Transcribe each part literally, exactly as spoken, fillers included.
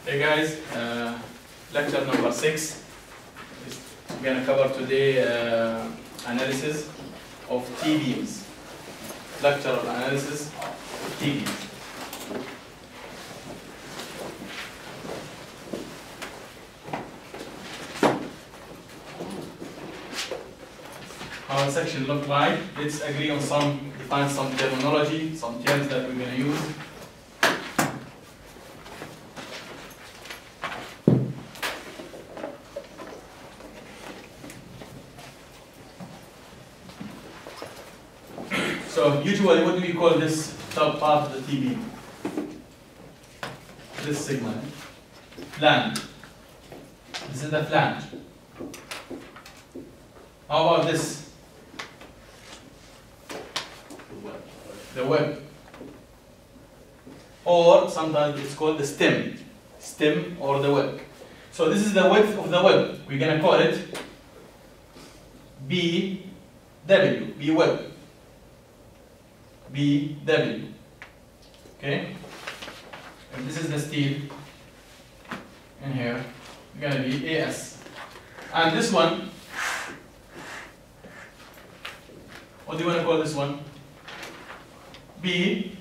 Hey guys, uh, lecture number six. We're going to cover today uh, analysis of T-beams. Lecture analysis of T-beams. How the section look like? Let's agree on some, define some terminology, some terms that we're going to use. So usually, what do we call this top part of the T-beam? This segment, flange. This is the flange. How about this? The web. Or sometimes it's called the stem. Stem or the web. So this is the width of the web. We're going to call it B W, B web. B W. Okay? And this is the steel. And here, it's going to be A S. And this one, what do you want to call this one? B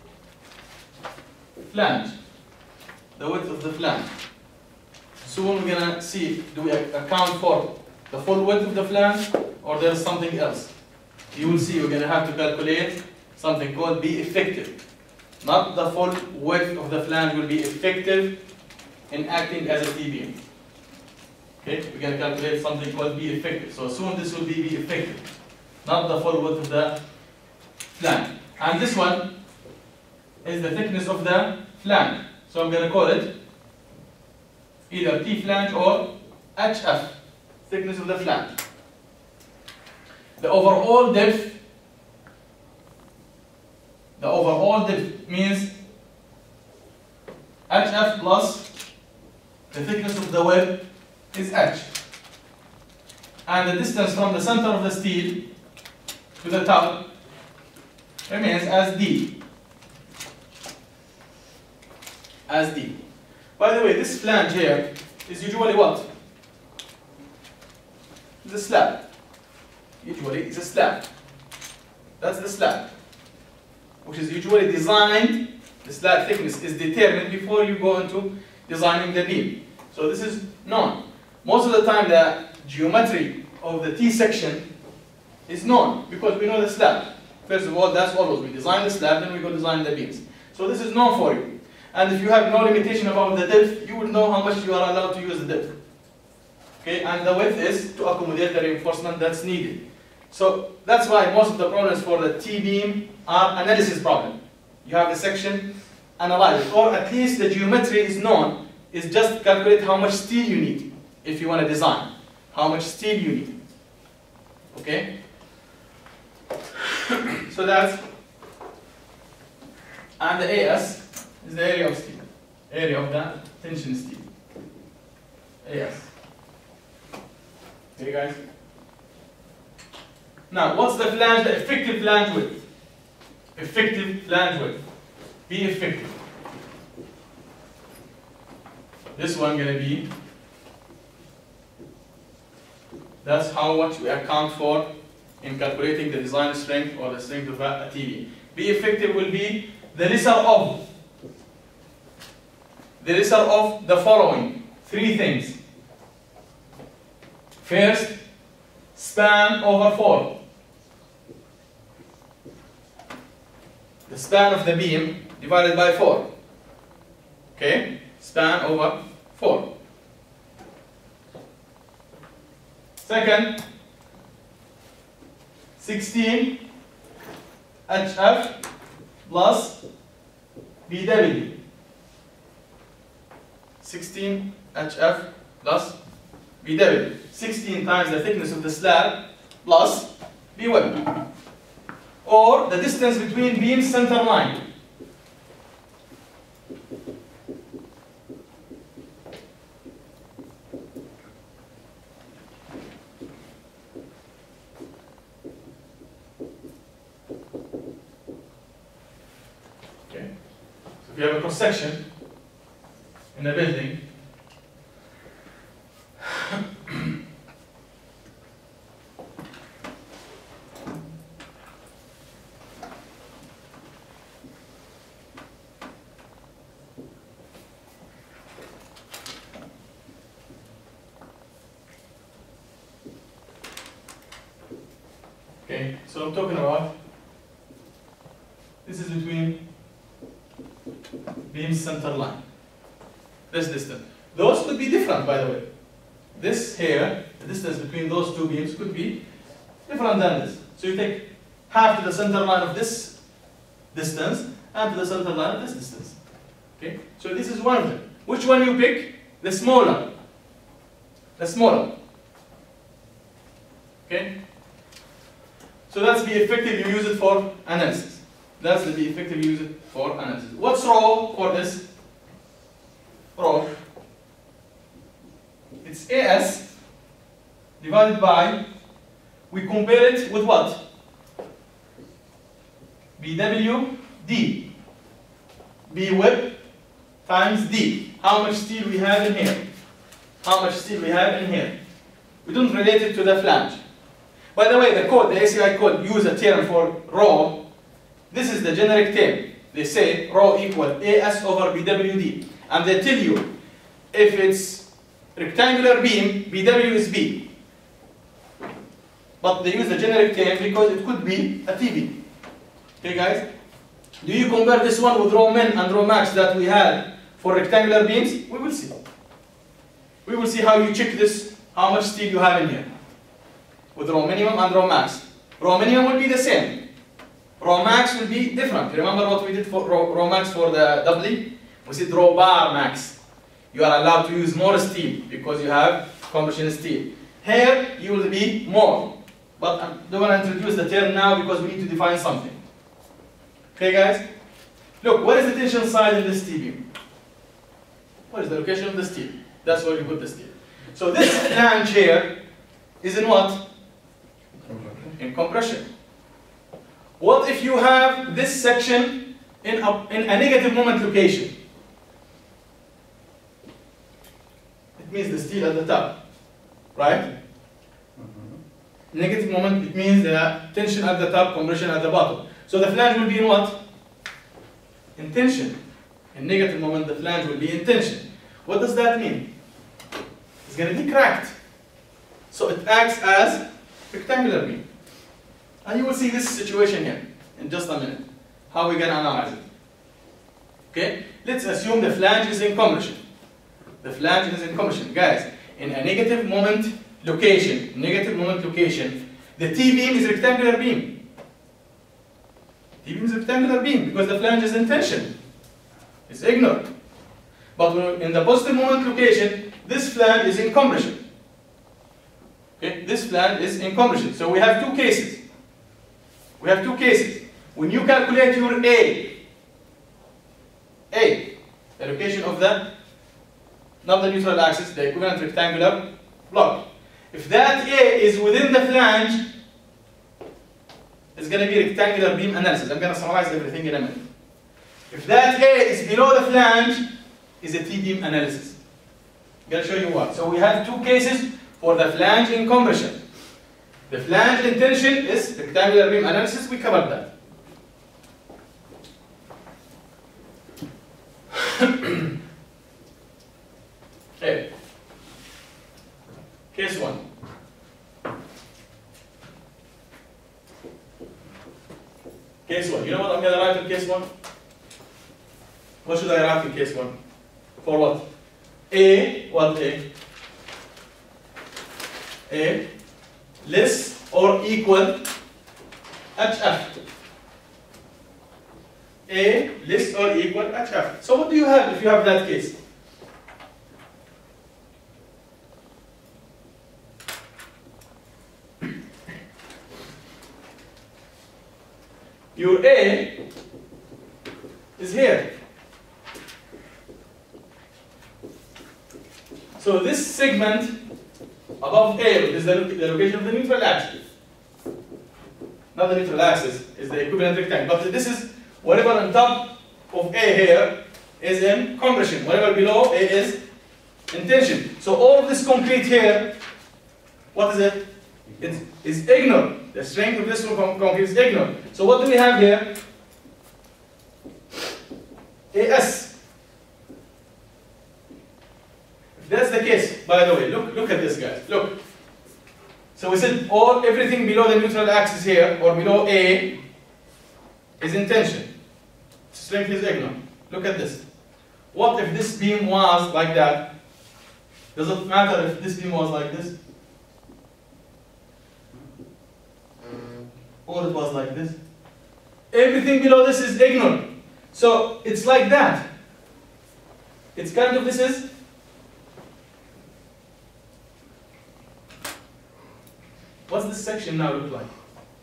flange. The width of the flange. Soon we're going to see, do we account for the full width of the flange or there's something else? You will see we're going to have to calculate something called B effective. Not the full width of the flange will be effective in acting as a T-beam. Okay, we're going to calculate something called B effective. So soon this will be B effective, not the full width of the flange. And this one is the thickness of the flange. So I'm going to call it either T flange or H F, thickness of the flange. The overall depth The overall depth means H F plus the thickness of the web is H. And the distance from the center of the steel to the top remains as D. As D. By the way, this flange here is usually what? It's a slab. Usually it's a slab. That's the slab, which is usually designed, the slab thickness is determined before you go into designing the beam. So this is known. Most of the time the geometry of the T section is known because we know the slab. First of all, that's always, we design the slab, then we go design the beams. So this is known for you. And if you have no limitation about the depth, you would know how much you are allowed to use the depth. Okay, and the width is to accommodate the reinforcement that's needed. So that's why most of the problems for the T-beam are analysis problem. You have the section, analyze it, or at least the geometry is known, is just calculate how much steel you need if you want to design. How much steel you need. Okay? So that's, and the A S is the area of steel, area of the tension steel. A S. Okay, guys? Now, what's the flange, the effective flange width? Effective flange width. Be effective. This one going to be, that's how much we account for in calculating the design strength or the strength of a T-beam. Be effective will be the lesser of, the lesser of the following three things. First, span over four. The span of the beam divided by four. Okay? Span over four. Second, sixteen H F plus B W. sixteen H F plus B W. sixteen times the thickness of the slab plus B web. Or the distance between beam center line. Okay. So if you have a cross section in a building, okay, so I'm talking about, this is between beam center line, this distance. Those could be different, by the way. This here, the distance between those two beams could be different than this. So you take half to the center line of this distance and to the center line of this distance. Okay, so this is one of them. Which one you pick? The smaller. The smaller. Okay? So that's the effective you use it for analysis. That's the effective you use it for analysis. What's rho for this? Rho. It's A S divided by, we compare it with what? B W D. B width times D. How much steel we have in here? How much steel we have in here? We don't relate it to the flange. By the way, the code, the A C I code, use a term for rho. This is the generic term. They say rho equal A S over B W D. And they tell you, if it's rectangular beam, B W is B. But they use the generic term because it could be a T B. Okay, guys? Do you compare this one with rho min and rho max that we had for rectangular beams? We will see. We will see how you check this, how much steel you have in here. With rho minimum and rho max. Rho minimum will be the same. Rho max will be different. Remember what we did for rho, rho max for the doubly? We said rho bar max. You are allowed to use more steel because you have compression steel. Here you will be more. But I don't want to introduce the term now because we need to define something. Okay, guys? Look, what is the tension side in this T beam? What is the location of the steel? That's where you put the steel. So this flange here is in what? In compression. What if you have this section in a, in a negative moment location? It means the steel at the top, right? Mm-hmm. Negative moment, it means the tension at the top, compression at the bottom. So the flange will be in what? In tension. In negative moment, the flange will be in tension. What does that mean? It's going to be cracked. So it acts as rectangular beam. And you will see this situation here in just a minute. How we're going to analyze it. Okay? Let's assume the flange is in compression. The flange is in compression. Guys, in a negative moment location, negative moment location, the T beam is rectangular beam. T beam is rectangular beam because the flange is in tension. It's ignored. But in the positive moment location, this flange is in compression. Okay? This flange is in compression. So we have two cases. We have two cases. When you calculate your A, A, the location of the, not the neutral axis, the equivalent rectangular block. If that A is within the flange, it's going to be rectangular beam analysis. I'm going to summarize everything in a minute. If that A is below the flange, is a T beam analysis. I'm going to show you what. So we have two cases for the flange in compression. The flange in tension is rectangular beam analysis. We covered that. Okay. Case one. Case one. You know what I'm going to write in case one? What should I write in case one? For what? A, what A? A less or equal H F. A less or equal H F. So what do you have if you have that case? Your A is here. So this segment above A is the, the location of the neutral axis. Not the neutral axis, is the equivalent rectangle. But this is whatever on top of A here is in compression. Whatever below A is in tension. So all of this concrete here, what is it? It is ignored. The strength of this concrete is ignored. So what do we have here? A S. If that's the case, by the way, look, look at this, guys. Look. So we said all everything below the neutral axis here, or below A, is in tension. Strength is ignored. Look at this. What if this beam was like that? Does it matter if this beam was like this? Or it was like this? Everything below this is ignored. So it's like that. It's kind of, this is what's this section now look like?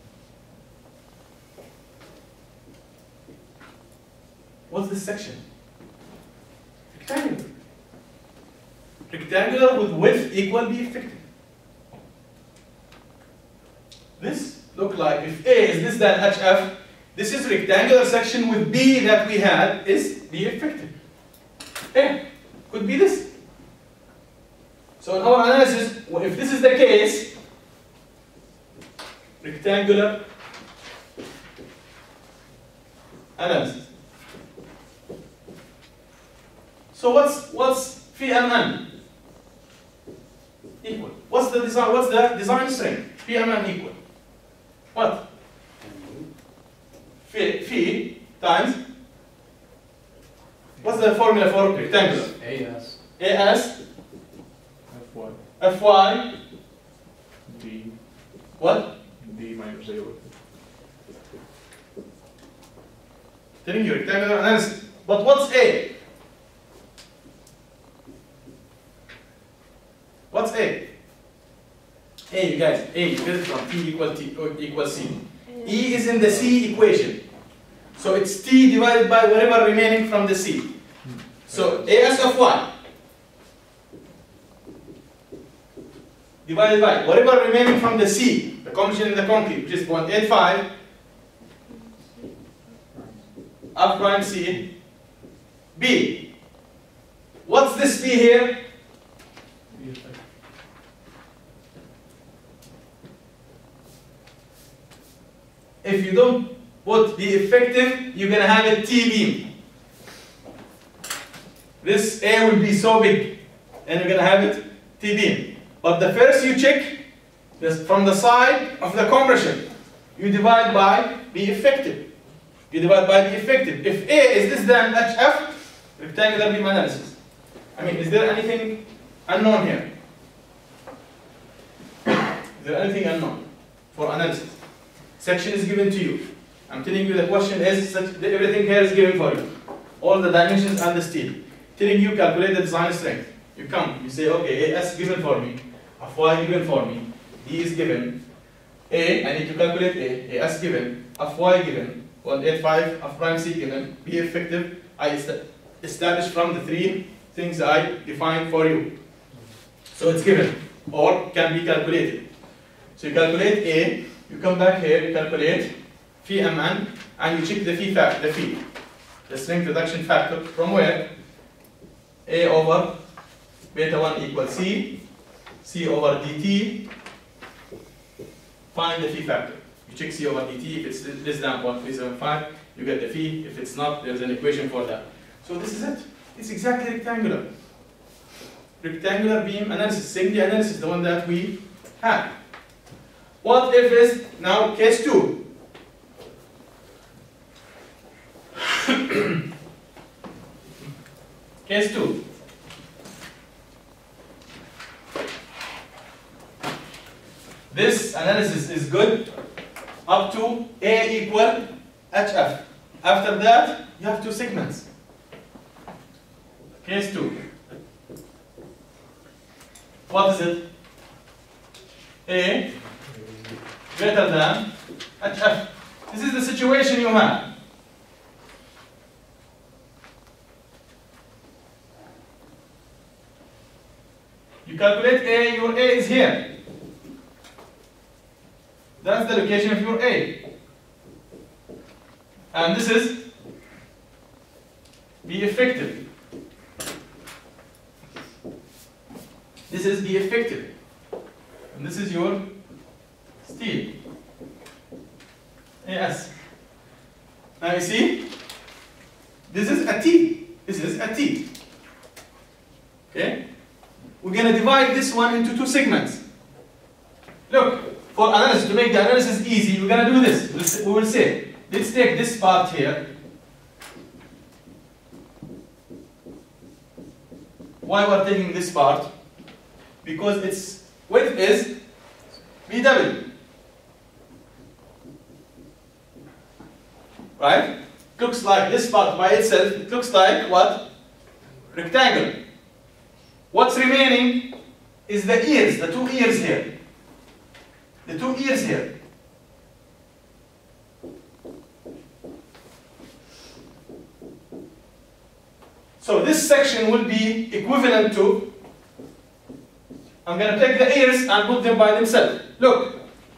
What's this section? Rectangular. Rectangular with width equal B effective. This look like, if A is this than H F, this is rectangular section with B that we had is B effective. A could be this. So in our analysis, if this is the case, rectangular analysis. So what's what's phi M N equal? What's the design? What's the design strength? Phi M N equal what? Phi, phi times. What's the formula for rectangular? A S. A S. F Y. F Y. D. What? D minus zero. Telling you rectangular analysis. But what's A? What's A? A, you guys, A, you get it from T equal T equal C. E is in the C equation. So it's T divided by whatever remaining from the C. So A S of Y divided by whatever remaining from the C, the compression in the concrete, which is zero point eight five F prime C B. What's this B here? If you don't put B effective, you're going to have a T beam. This A will be so big, and you're going to have it T beam. But the first you check this from the side of the compression, you divide by B effective. You divide by B effective. If A is this than H F, rectangular beam analysis. I mean, is there anything unknown here? Is there anything unknown for analysis? Section is given to you. I'm telling you the question is, everything here is given for you. All the dimensions and the steel. Telling you calculate the design strength. You come, you say, okay, A S given for me, F Y given for me, D is given, A, I need to calculate A, A S given, F Y given, one eighty-five, F prime C given, B effective, I establish from the three things I defined for you. So it's given, or can be calculated. So you calculate A, you come back here, you calculate phi M N, and you check the phi factor, the phi, the strength reduction factor, from where? A over beta one equals C, C over dt, find the phi factor. You check C over dt, if it's less than zero point three seven five, you get the phi, if it's not, there's an equation for that. So this is it, it's exactly rectangular. Rectangular beam analysis, same analysis, the one that we had. What if is now case two? Case two. This analysis is good up to A equal H F. After that, you have two segments. Case two. What is it? A greater than H F. This is the situation you have. You calculate A, your A is here. That's the location of your A. And this is be effective. This is be effective. And this is your steel. Yes. Now you see, this is a T. This is a T. Okay? We're going to divide this one into two segments. Look, for analysis, to make the analysis easy, we're going to do this. We will say, let's take this part here. Why we're taking this part? Because its width is B W. Right? Looks like this part by itself, it looks like what? Rectangle. What's remaining is the ears, the two ears here. The two ears here. So this section will be equivalent to, I'm going to take the ears and put them by themselves. Look.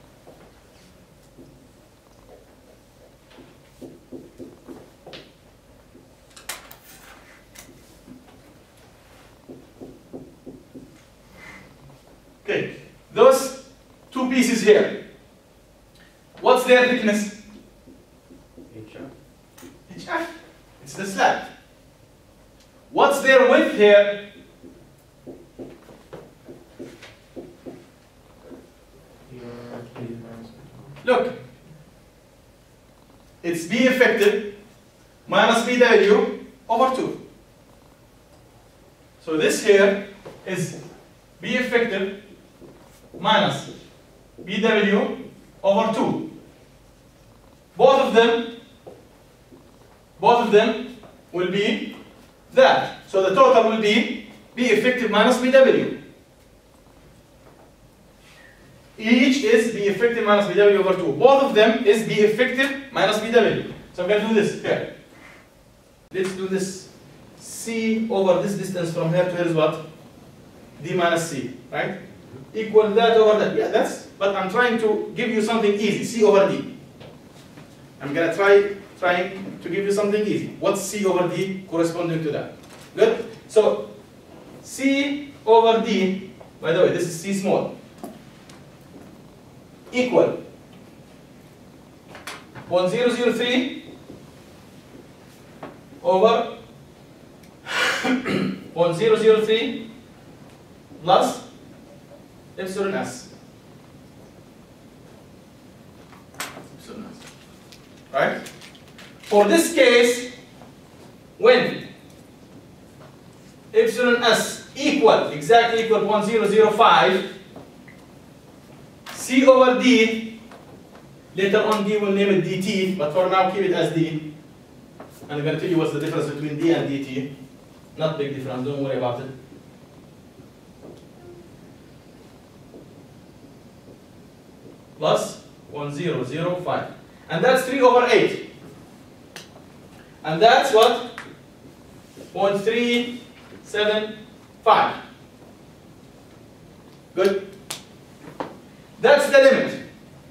Okay, those two pieces here, what's their thickness? H F. H F. It's the slab. What's their width here? Look, it's B effective minus B W over two. So this here is B effective minus B W over two. Both of them, both of them will be that. So the total will be B effective minus B W. Each is B effective minus B W over two. Both of them is B effective minus B W. So I'm going to do this here. Let's do this. C over this distance from here to here is what? D minus C, right? Equal that over that. Yeah, that's, but I'm trying to give you something easy. C over D. I'm going to try trying to give you something easy. What's C over D corresponding to that? Good? So, C over D, by the way, this is C small, equal zero point zero zero three over zero point zero zero three plus epsilon s. Epsilon s. Right? For this case, when epsilon s equal, exactly equal zero point zero zero five, C over D, later on D will name it dt, but for now keep it as D. And I'm going to tell you what's the difference between D and dt. Not big difference, don't worry about it. Plus one point zero zero five. And that's three over eight. And that's what? zero point three seven five. Good? That's the limit.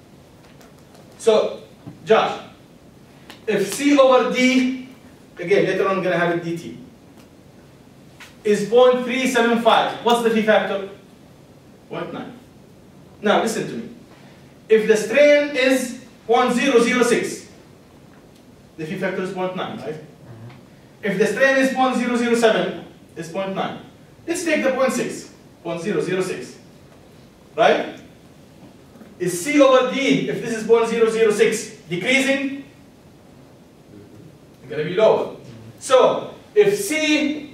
So, Josh, if C over D, again, later on I'm going to have it dt, is zero point three seven five, what's the phi factor? zero point nine. Now, listen to me. If the strain is zero point zero zero six, the phi factor is zero point nine, right? If the strain is zero point zero zero seven, it's zero point nine. Let's take the zero point six, zero point zero zero six, right? Is C over D, if this is zero point zero zero six, decreasing? It's going to be lower. So, if C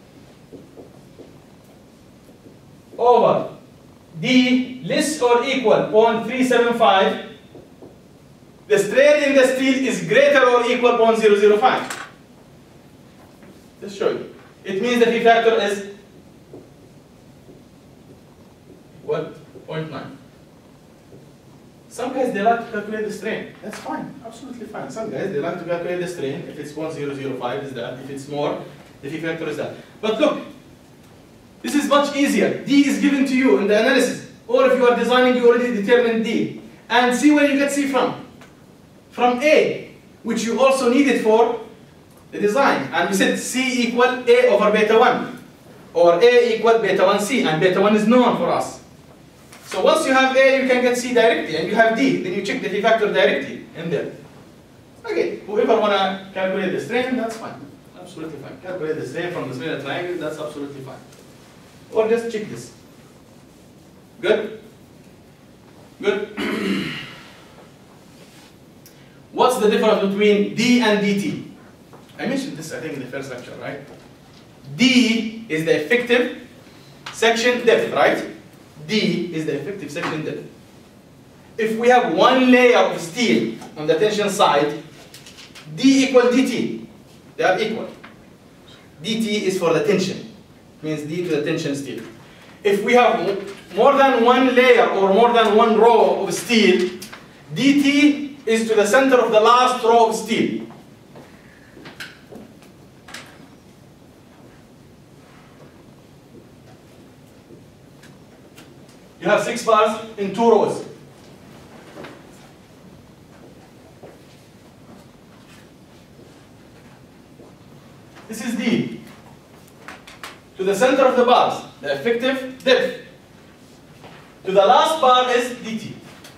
over D less or equal zero point three seven five, the strain in the steel is greater or equal zero point zero zero five. Let's show you. It means the phi factor is what? zero point nine. Some guys, they like to calculate the strain. That's fine, absolutely fine. Some guys, they like to calculate the strain. If it's zero point zero zero five is that. If it's more, the phi factor is that. But look, this is much easier. D is given to you in the analysis. Or if you are designing, you already determined D. And see where you get C from. From A, which you also need it for the design. And we said C equal A over beta one. Or A equal beta one C, and beta one is known for us. So once you have A, you can get C directly, and you have D, then you check the D factor directly in there. Okay, whoever wanna calculate the strain, that's fine. Absolutely fine. Calculate the strain from the strain triangle, that's absolutely fine. Or just check this. Good? Good? What's the difference between D and D T? I mentioned this, I think, in the first lecture, right? D is the effective section depth, right? D is the effective section depth. If we have one layer of steel on the tension side, D equal D T. They are equal. D T is for the tension. Means D to the tension steel. If we have more than one layer or more than one row of steel, D T is to the center of the last row of steel. You have six bars in two rows. This is D. To the center of the bars, the effective depth. To the last bar is D T.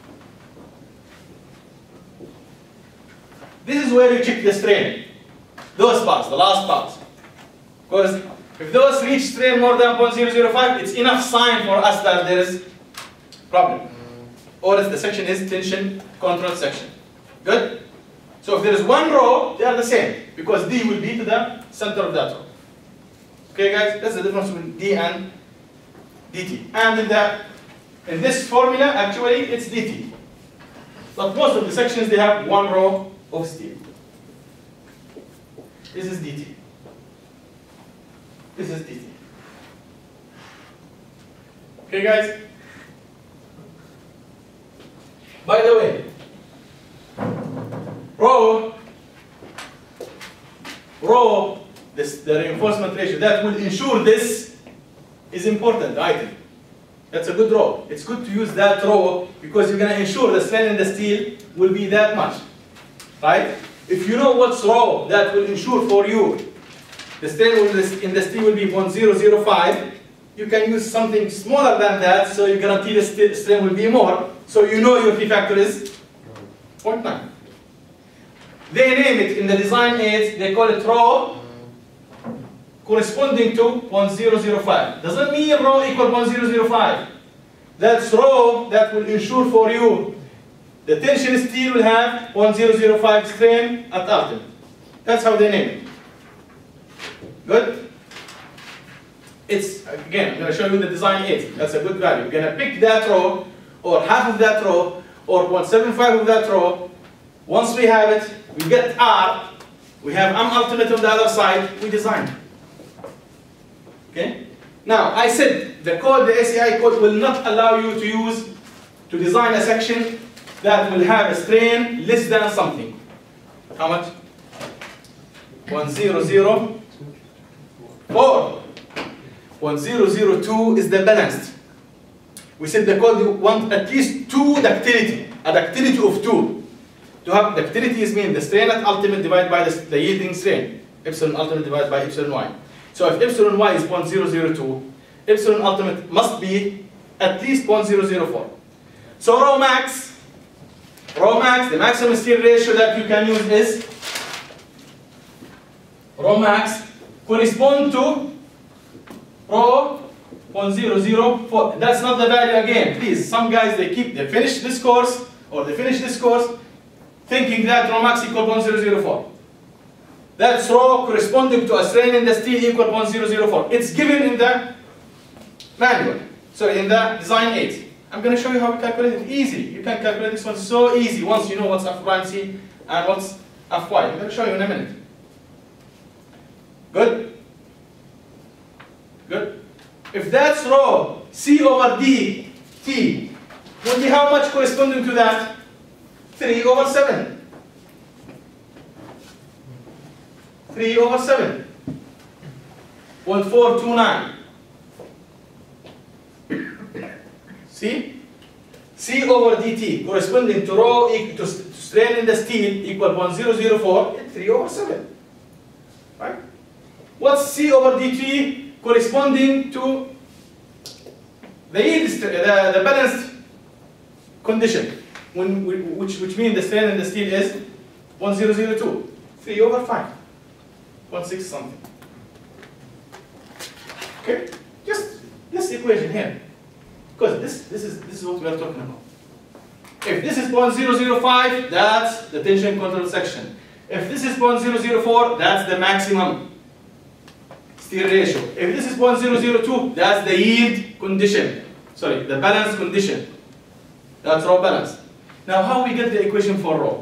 This is where you check the strain. Those bars, the last bars. Because if those reach strain more than zero point zero zero five, it's enough sign for us that there is problem. Or if the section is tension control section. Good? So if there is one row, they are the same. Because D will be to the center of that row. Okay guys, that's the difference between D and D T. And in, the, in this formula, actually, it's D T. But most of the sections, they have one row of steel. This is D T. This is D T. Okay guys? By the way, rho, rho, this, the reinforcement ratio, that will ensure this is important item. That's a good rho. It's good to use that rho because you're going to ensure the strain in the steel will be that much. Right? If you know what's rho, that will ensure for you the strain in the steel will be zero point zero zero five. You can use something smaller than that, so you guarantee the strain will be more. So you know your P factor is zero point nine. They name it in the design aids, they call it rho corresponding to zero point zero zero five. Doesn't mean rho equal zero point zero zero five. That's rho that will ensure for you the tension steel will have zero point zero zero five strain at ultimate. That's how they name it. Good? It's, again, I'm going to show you the design aids. That's a good value. You're going to pick that row, or half of that row, or zero point seven five of that row. Once we have it, we get R, we have M ultimate on the other side, we design. Okay? Now, I said the code, the A C I code, will not allow you to use, to design a section that will have a strain less than something. How much? one zero zero four. one zero zero two is the balanced. We said the code you want at least two ductility, a ductility of two. To have ductility is mean the strain at ultimate divided by the, the yielding strain. Epsilon ultimate divided by epsilon y. So if epsilon y is zero point zero zero two, epsilon ultimate must be at least zero point zero zero four. So rho max, rho max, the maximum steel ratio that you can use is rho max correspond to rho zero point zero zero four. That's not the value again. Please, some guys they keep they finish this course or they finish this course thinking that rho max equal zero point zero zero four. That's rho corresponding to a strain in the steel equal zero point zero zero four. It's given in the manual, sorry, in the design aid. I'm going to show you how we calculate it easily. You can calculate this one so easy once you know what's F prime C and what's F Y. I'm going to show you in a minute. Good? Good? If that's rho C over D T, will be how much corresponding to that? three over seven. three over seven. one four two nine. See? C over dt corresponding to rho equal to strain in the steel equal zero point zero zero four, three over seven. What's C over dt corresponding to the yield, the, the balanced condition, when, which, which means the strain in the steel is one thousand two, three over five, one six something. Okay, just this equation here, because this, this, is, this is what we are talking about. If this is zero point zero zero five, that's the tension control section. If this is zero point zero zero four, that's the maximum steel ratio. If this is zero point zero zero two, that's the yield condition. Sorry, the balance condition. That's raw balance. Now, how we get the equation for raw?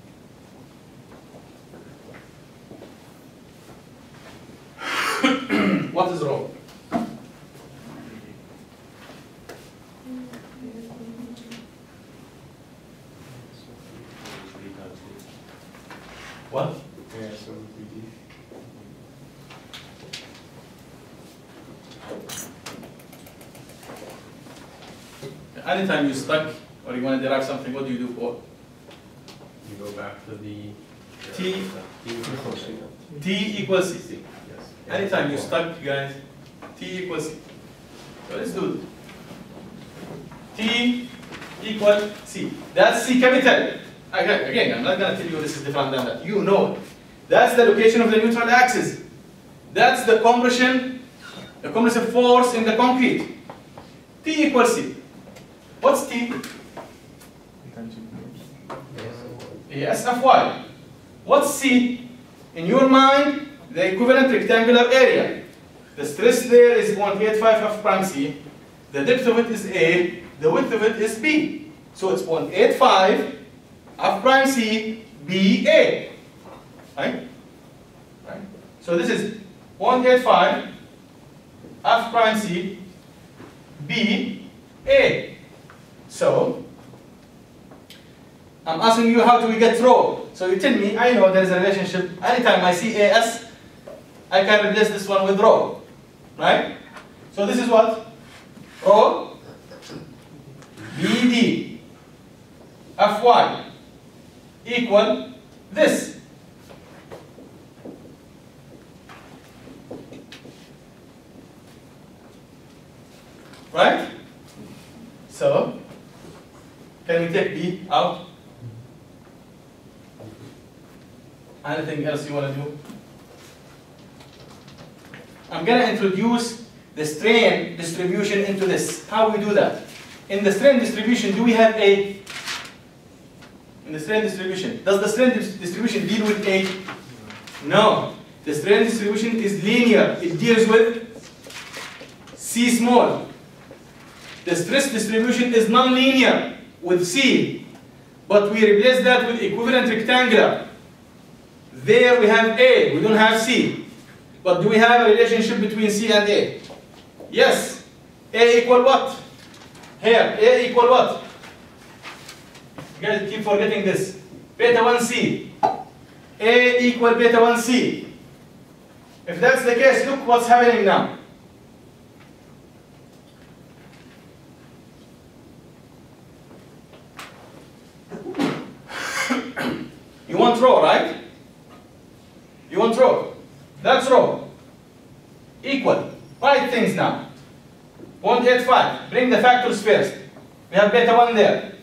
What is raw? What? Yeah, so B D. Anytime you're stuck or you want to derive something, what do you do for? You go back to the. T. T. T equals C. C. Yes. Anytime you're stuck, you guys, T equals C. So let's do it. T equal C. That's C capital. Again, again, I'm not going to tell you this is different than that. You know it. That's the location of the neutral axis. That's the compression, the compressive force in the concrete. T equals C. What's T? Yes, F Y. What's C? In your mind, the equivalent rectangular area. The stress there is zero point eight five F prime C. The depth of it is A. The width of it is B. So it's zero point eight five F prime C B A. Right? Right? So this is zero point eight five F prime C B A. So I'm asking you, how do we get rho? So you tell me, I know there's a relationship. Anytime I see A S, I can replace this one with rho. Right? So this is what? Rho B D F Y equal this. Right? So, can we take B out? Anything else you want to do? I'm going to introduce the strain distribution into this. How we do that? In the strain distribution, do we have A? In the strain distribution, does the strain dis distribution deal with A? No. The strain distribution is linear. It deals with C small. The stress distribution is non-linear with C, but we replace that with equivalent rectangular. There we have A, we don't have C. But do we have a relationship between C and A? Yes. A equal what? Here, A equal what? You guys keep forgetting this. Beta one C. A equal beta one C. If that's the case, look what's happening now. You want rho, right? You want rho. That's rho. Equal. Write things now. zero point eight five. Bring the factors first. We have beta one there.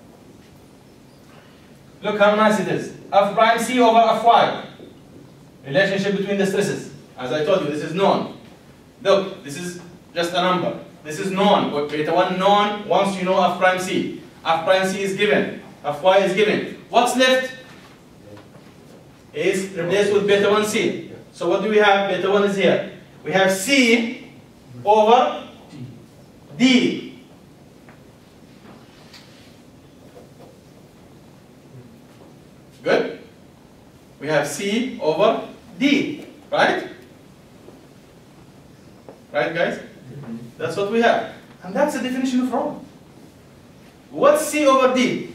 Look how nice it is. F prime C over F Y. Relationship between the stresses. As I told you, this is known. Look, this is just a number. This is known. Beta one known once you know F prime C. F prime C is given. F Y is given. What's left? Is replaced with beta one C. So what do we have? Beta one is here. We have C over D. Good? We have C over D. Right? Right, guys? Mm-hmm. That's what we have. And that's the definition of rho. What's C over D?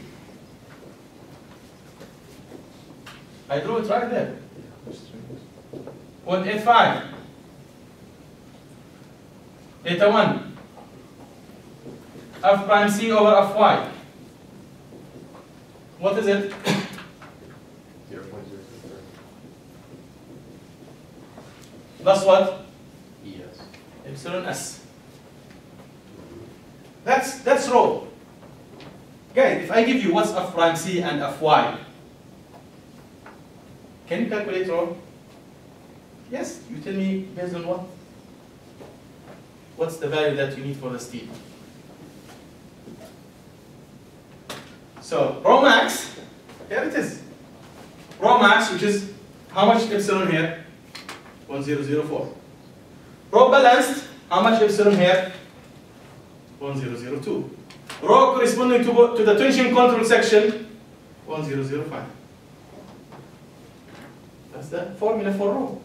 I drew it right there. zero point eight five. Beta one. F prime C over F Y. What is it? zero point zero zero plus what? Yes. Epsilon s. That's, that's rho. Guys, if I give you what's f prime c and fy, can you calculate rho? Yes, you tell me based on what? What's the value that you need for the steel? So, rho max, here it is. Rho max, which is how much epsilon here? one thousand four. Rho balanced, how much epsilon here? one thousand two. Rho corresponding to, to the tension control section, one thousand five. That's the formula for rho.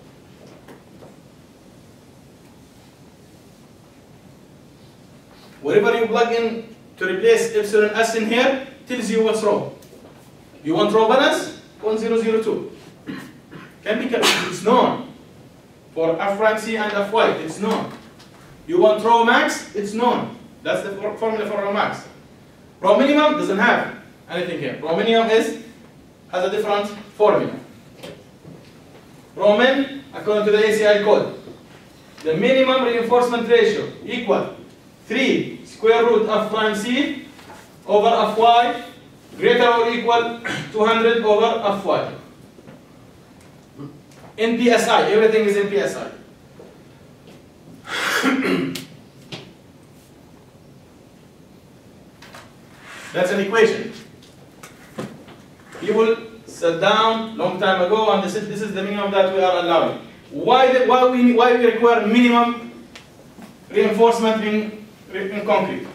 Wherever you plug in to replace epsilon s in here, tells you what's rho. You want rho balance? one thousand two. Can be calculated, it's known. For f prime c and fy, it's known. You want rho max? It's known. That's the for formula for rho max. Rho minimum doesn't have anything here. Rho minimum is has a different formula. Rho min, according to the A C I code, the minimum reinforcement ratio equal three square root f prime c over fy greater or equal two hundred over fy. In P S I, everything is in P S I. That's an equation. People sat down long time ago and they said this is the minimum that we are allowing. Why, the, why, we, why we require minimum reinforcement in, in concrete?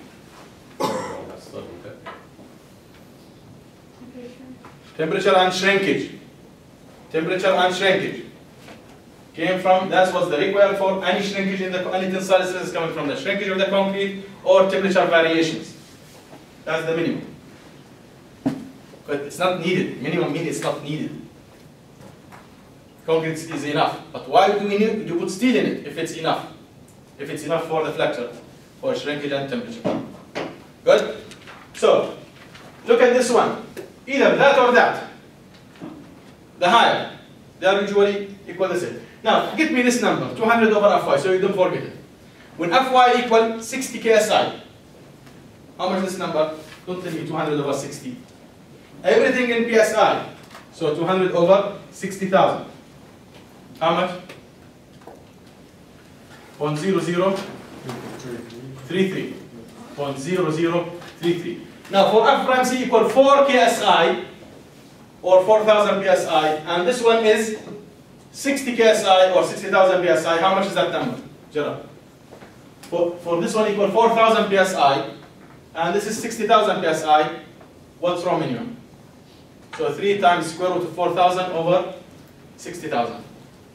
Temperature and shrinkage. Temperature and shrinkage. Came from, that's what's the required for any shrinkage in the, any tensile stress is coming from the shrinkage of the concrete or temperature variations. That's the minimum. But it's not needed. Minimum means it's not needed. Concrete is enough. But why do we need to put steel in it if it's enough? If it's enough for the flexure, for shrinkage and temperature. Good? So, look at this one. Either that or that. The higher. They are usually equal the same. Now, give me this number, two hundred over Fy, so you don't forget it. When Fy equal sixty K S I, how much is this number? Don't tell me two hundred over sixty. Everything in P S I, so two hundred over sixty thousand. How much? zero point zero zero three three. zero point zero zero three three. Now, for F prime C equal four K S I, or four thousand P S I, and this one is sixty K S I or sixty thousand P S I, how much is that number? Gerard? For, for this one equal four thousand P S I, and this is sixty thousand P S I, what's rho minimum? So three times square root of four thousand over sixty thousand. zero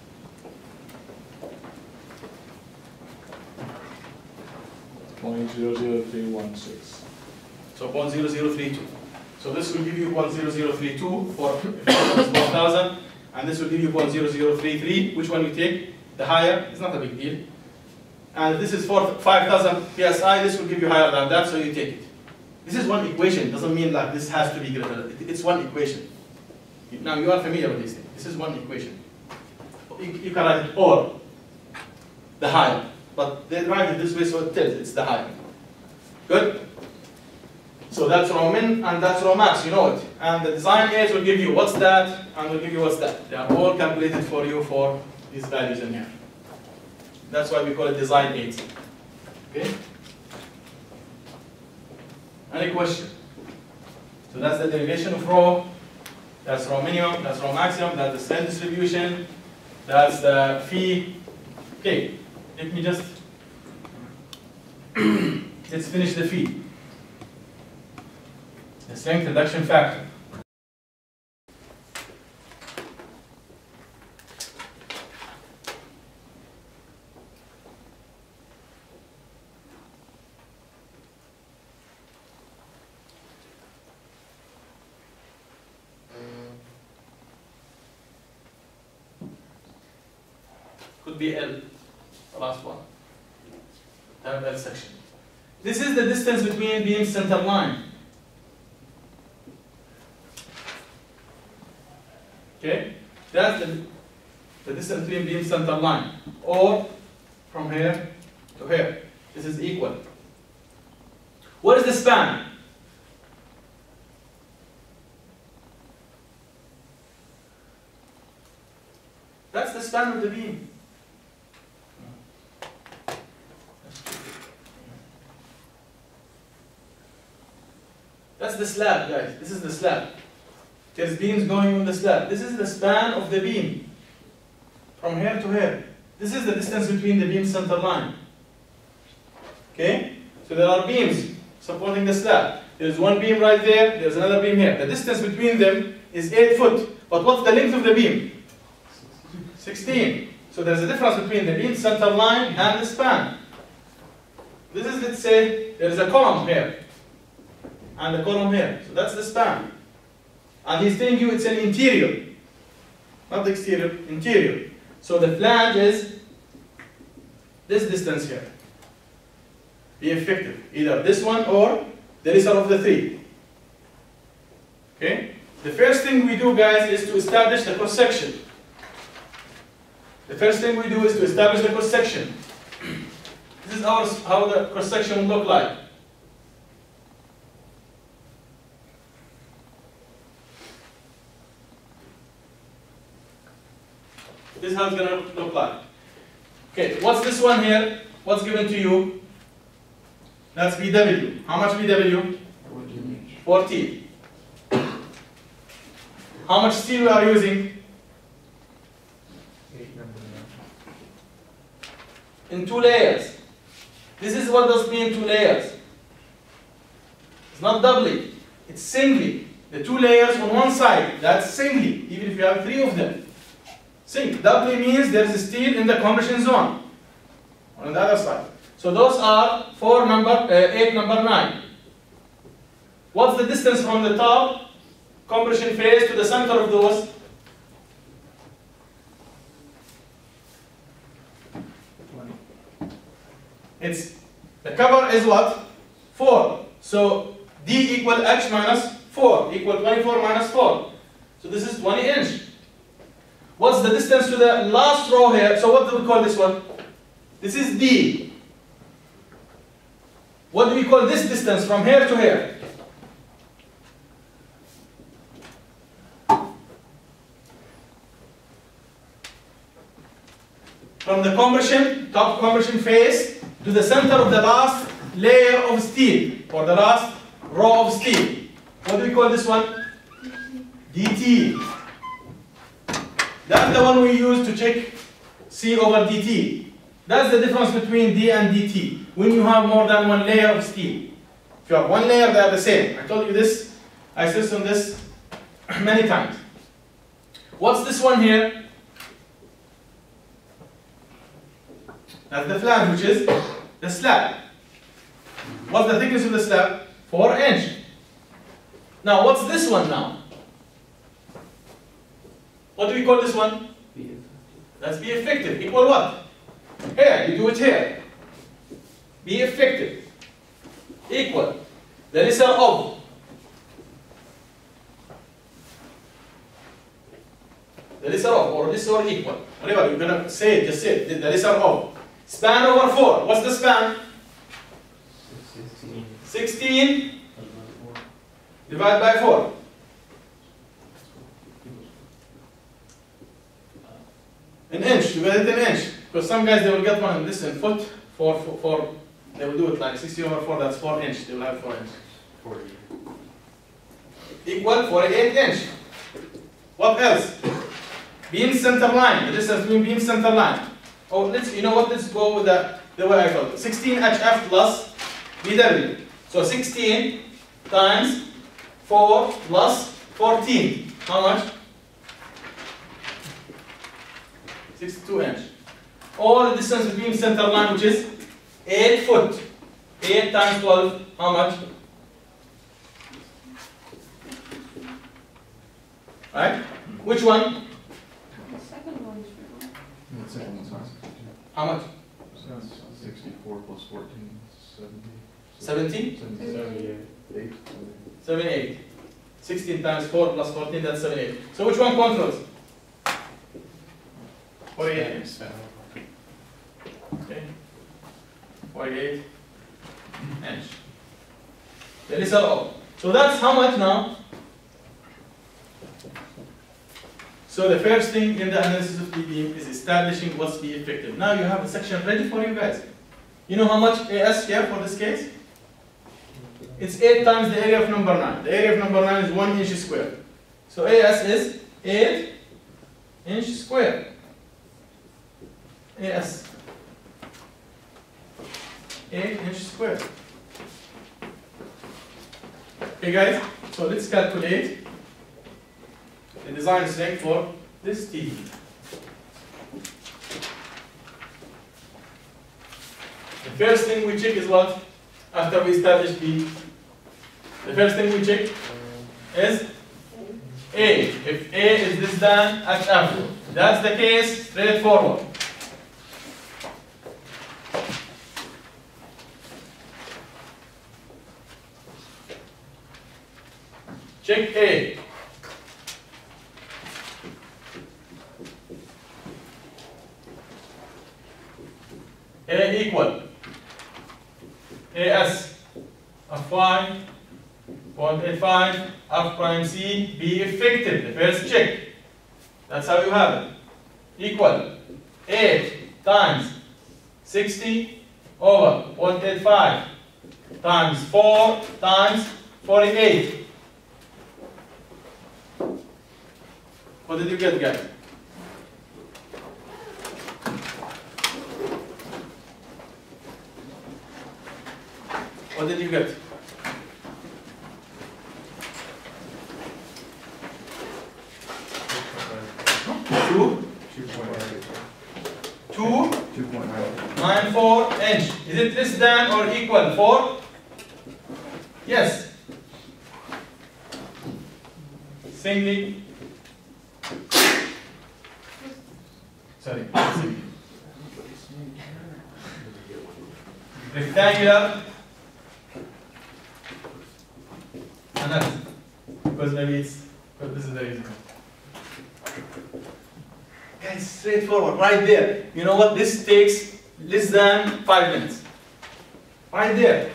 point zero zero three one six. So zero point zero zero three two. So this will give you zero point zero zero three two for four thousand, and this will give you zero point zero zero three three. Which one you take? The higher, it's not a big deal. And this is for five thousand P S I, this will give you higher than that, so you take it. This is one equation, doesn't mean like this has to be greater. It's one equation. Now you are familiar with this thing. This is one equation. You, you can write it or the higher, but they write it this way so it tells it's the higher. Good? So that's rho min and that's rho max, you know it. And the design aids will give you what's that and will give you what's that. They are all calculated for you for these values in here. That's why we call it design aids. Okay? Any question? So that's the derivation of rho. That's rho minimum, that's rho maximum, that's the strain distribution, that's the phi. Okay, let me just, let's finish the phi. The strength reduction factor. Could be L, the last one. Have L section. This is the distance between beam center line. Okay, that's the the distance between beam center line, or from here to here. This is equal. What is the span? That's the span of the beam. That's the slab, guys. This is the slab. There's beams going on the slab. This is the span of the beam. From here to here. This is the distance between the beam center line. Okay? So there are beams supporting the slab. There's one beam right there, there's another beam here. The distance between them is eight foot. But what's the length of the beam? sixteen. So there's a difference between the beam center line and the span. This is, let's say, there is a column here and a column here. So that's the span. And he's telling you it's an interior, not the exterior, interior. So the flange is this distance here. Be effective. Either this one or the lesser of the three. Okay? The first thing we do, guys, is to establish the cross section. The first thing we do is to establish the cross section. This is our, how the cross section will look like. This is how it's going to look like. Okay, what's this one here? What's given to you? That's B W. How much B W? fourteen. How much steel we are using? In two layers. This is what does mean two layers. It's not doubly, it's singly. The two layers on one side, that's singly, even if you have three of them. Sing. Doubly means there is steel in the compression zone on the other side. So those are four number, uh, eight number nine. What's the distance from the top compression phase to the center of those? It's the cover is what? four. So D equal H minus four equal twenty-four minus four. So this is twenty inch. What's the distance to the last row here? So what do we call this one? This is D. What do we call this distance from here to here? From the compression, top compression phase, to the center of the last layer of steel, or the last row of steel. What do we call this one? D T. That's the one we use to check C over D T. That's the difference between D and D T. When you have more than one layer of steel. If you have one layer, they are the same. I told you this, I insist on this many times. What's this one here? That's the flange, which is the slab. What's the thickness of the slab? four inch. Now, what's this one now? What do we call this one? That's be effective. Equal what? Here, you do it here. Be effective. Equal. The lesser of. The lesser of, or lesser or equal. Whatever, you're going to say it, just say it. The lesser of. Span over four. What's the span? sixteen. Divide by four. An inch, you get it an inch. Because some guys, they will get one in this in foot, four, four, four, they will do it like sixteen over four, that's four inch, they will have four inch. forty. Equal forty-eight inch. What else? Beam center line, the distance between beam center line. Oh, let's, you know what, let's go with the, the way I call it. sixteen H F plus B W. So sixteen times four plus fourteen. How much? sixty-two inch. Or the distance between center line, which is eight foot. eight times twelve, how much? Right? Which one? The second one is wrong. The second one's not How much? sixty-four plus fourteen, seventy. seventy? Seventy-eight. seventy-eight. sixteen times four plus fourteen, that's seventy-eight. So which one controls? forty-eight inch. Okay. forty-eight inch. L S R O. So that's how much now? So the first thing in the analysis of T-beam is establishing what's the effective. Now you have a section ready for you guys. You know how much A S here for this case? It's eight times the area of number nine. The area of number nine is one inch square. So A S is eight inch square. A S. eight inch square. Okay guys, so let's calculate the design strength for this T. The first thing we check is what? After we establish B, the first thing we check is A. If A is less than H F, that's the case, straightforward. Check A. A equal A S of Y, point eight five, F prime C, be effective, the first check. That's how you have it. Equal eight times sixty over point eight five times four times forty-eight. What did you get, guys? What did you get? Two. Two. Two point nine. Nine four inch. Is it less than or equal? Four? Yes. Singly. Sorry. Rectangular. Analysis. Because maybe it's, because this is the reason. Guys, straightforward, right there. You know what? This takes less than five minutes. Right there.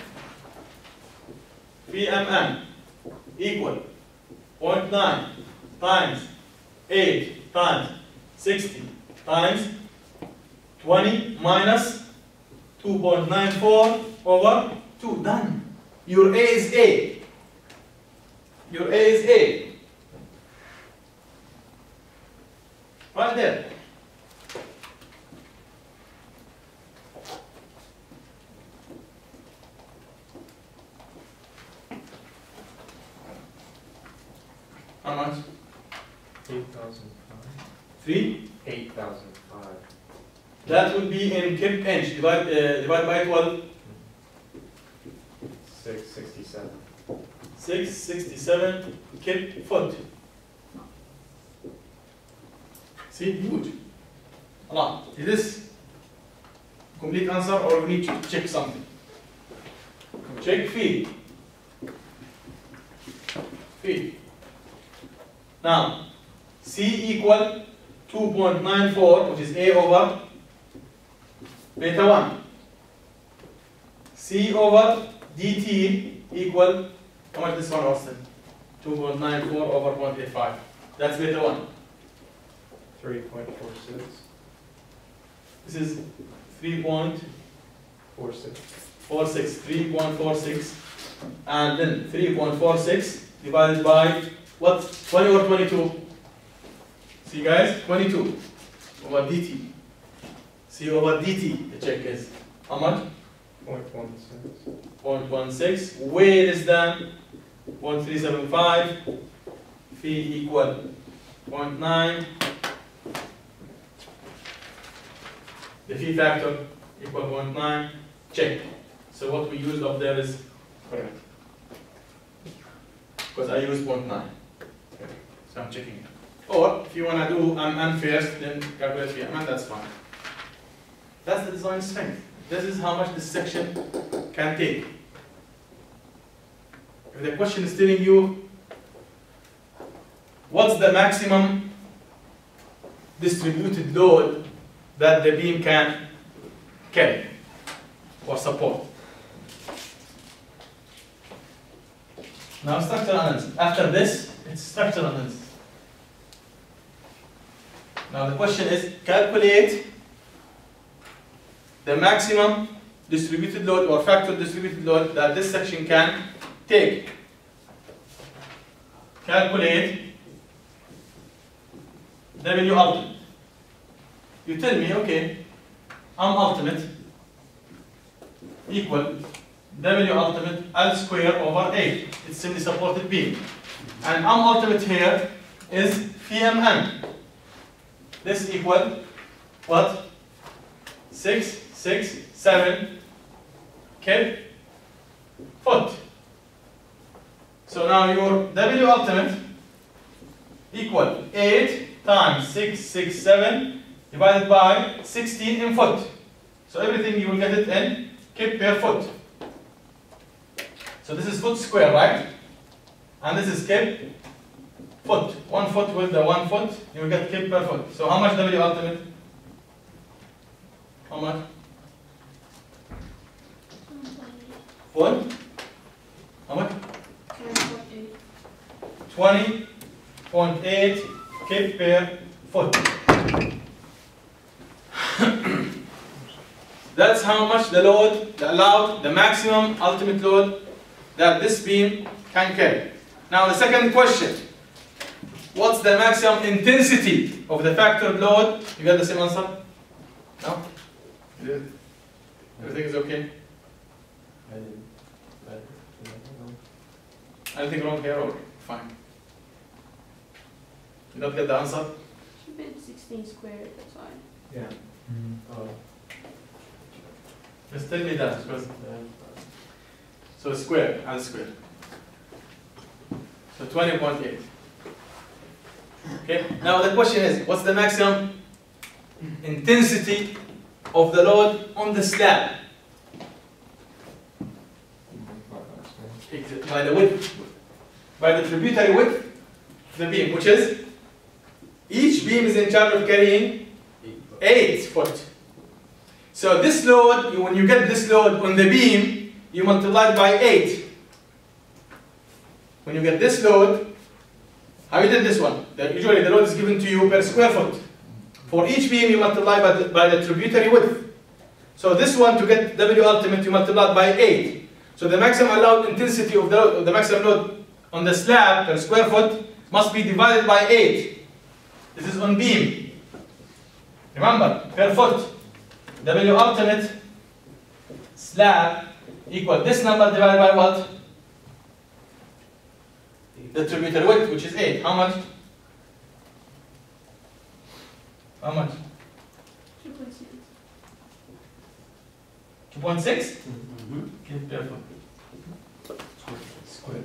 P M M equal zero point nine times eight times sixty times twenty minus two point nine four over two. Done. Your A is A. Your A is A. Right there. How much? Eight thousand five. Three? Eight thousand five. That would be in kip inch. Divide, uh, divide by twelve. Six sixty-seven. six sixty-seven kip foot. See, huge. A lot. Is this complete answer or we need to check something? Check feed. Feed. Now, C equal two point nine four, which is A over beta one. C over dt equal, how much this one, Austin? two point nine four over zero point eight five. That's beta one. Three point four six. This is three point Four six. four six. three point four six. And then three point four six divided by what? twenty or twenty-two? See guys? twenty-two over dt. C over dt, the check is how much? Point one six. zero point one six. Way less than one three seven five. Phi equal zero point nine. The phi factor equal zero point nine. Check. So what we used up there is correct. Because I used zero point nine. Okay. So I'm checking it. Or if you want to do M N first, then calculate phi M N, that's fine. That's the design strength. This is how much this section can take. If the question is telling you what's the maximum distributed load that the beam can carry or support. Now structural analysis. After this, it's structural analysis. Now the question is, calculate the maximum distributed load or factor distributed load that this section can take. Calculate W ultimate. You tell me, okay, M ultimate equal W ultimate L square over eight. It's semi-supported beam. And M ultimate here is P M N. This equal what? Six, six, seven K foot. So now your W ultimate equal eight times six, six, seven divided by sixteen in foot. So everything you will get it in kip per foot. So this is foot square, right? And this is kip foot. One foot with the one foot, you will get kip per foot. So how much W ultimate? How much? One? How much? twenty point eight kip per foot. That's how much the load, the allowed, the maximum ultimate load that this beam can carry. Now the second question. What's the maximum intensity of the factor load? You got the same answer? No? You did? Everything is okay? I didn't. I didn't. Anything wrong here or fine? You don't get the answer? Should be sixteen squared, that's why. Yeah. Oh. Just tell me that. Because, so square, L square. So twenty point eight. Okay, now the question is, what's the maximum intensity of the load on the slab? By the width, by the tributary width of the beam, which is, each beam is in charge of carrying eight foot. So this load, you, when you get this load on the beam, you multiply it by eight. When you get this load, how you did this one? The, usually the load is given to you per square foot. For each beam, you multiply by the, by the tributary width. So this one, to get W ultimate, you multiply by eight. So the maximum allowed intensity of the, of the maximum load on the slab per square foot must be divided by eight. This is on beam. Remember, per foot. W ultimate slab equal this number divided by what? The tributary width, which is eight. How much? How much? two point six. two point six? Mm-hmm. Okay, perfect. Square.